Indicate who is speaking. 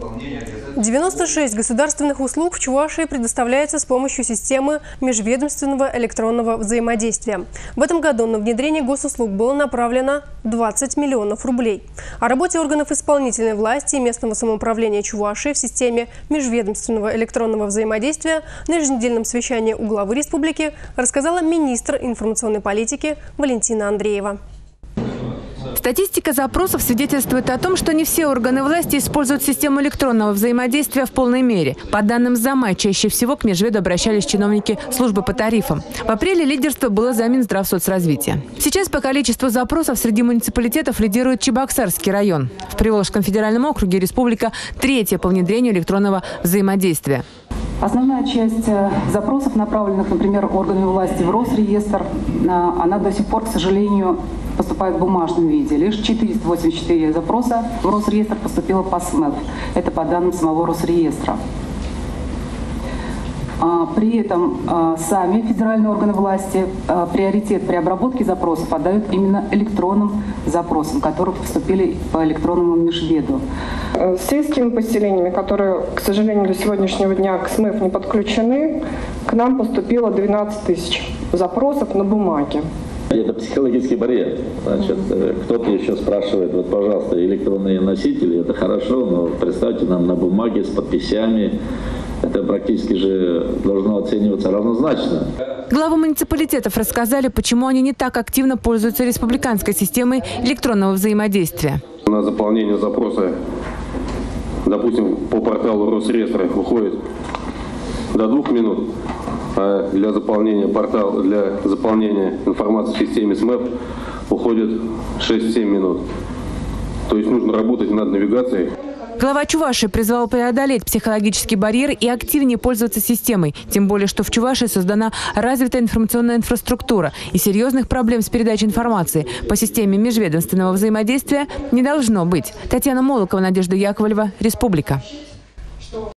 Speaker 1: 96 государственных услуг в Чувашии предоставляется с помощью системы межведомственного электронного взаимодействия. В этом году на внедрение госуслуг было направлено 20 миллионов рублей. О работе органов исполнительной власти и местного самоуправления Чувашии в системе межведомственного электронного взаимодействия на еженедельном совещании у главы республики рассказала министр информационной политики Валентина Андреева.
Speaker 2: Статистика запросов свидетельствует о том, что не все органы власти используют систему электронного взаимодействия в полной мере. По данным за май, чаще всего к межведу обращались чиновники службы по тарифам. В апреле лидерство было за Минздравсоцразвития. Сейчас по количеству запросов среди муниципалитетов лидирует Чебоксарский район. В Приволжском федеральном округе республика третья по внедрению электронного взаимодействия.
Speaker 3: Основная часть запросов, направленных, например, органами власти в Росреестр, она до сих пор, к сожалению, поступает в бумажном виде. Лишь 484 запроса в Росреестр поступило по СМЭФ. Это по данным самого Росреестра. При этом сами федеральные органы власти приоритет при обработке запросов отдают именно электронным запросам, которые поступили по электронному межведу.
Speaker 4: С сельскими поселениями, которые, к сожалению, до сегодняшнего дня к СМЭФ не подключены, к нам поступило 12 тысяч запросов на бумаге.
Speaker 5: Это психологический барьер. Значит, кто-то еще спрашивает, вот, пожалуйста, электронные носители, это хорошо, но представьте нам на бумаге с подписями. Это практически же должно оцениваться равнозначно.
Speaker 2: Главы муниципалитетов рассказали, почему они не так активно пользуются республиканской системой электронного взаимодействия.
Speaker 6: На заполнение запроса, допустим, по порталу Росреестра уходит до 2 минут, а для заполнения информации в системе СМЭФ уходит 6-7 минут. То есть нужно работать над навигацией.
Speaker 2: Глава Чувашии призвал преодолеть психологический барьер и активнее пользоваться системой. Тем более, что в Чувашии создана развитая информационная инфраструктура, и серьезных проблем с передачей информации по системе межведомственного взаимодействия не должно быть. Татьяна Молокова, Надежда Яковлева, Республика.